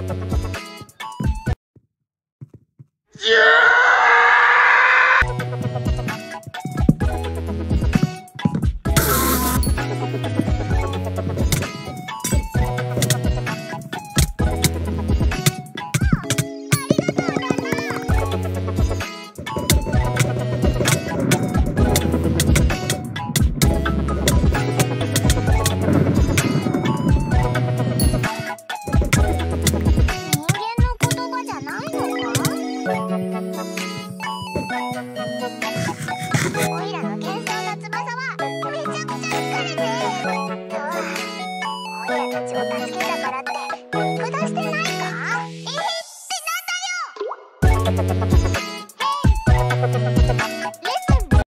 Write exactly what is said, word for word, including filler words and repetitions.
たちを助けたからって見下してないか？えへってなんだよ！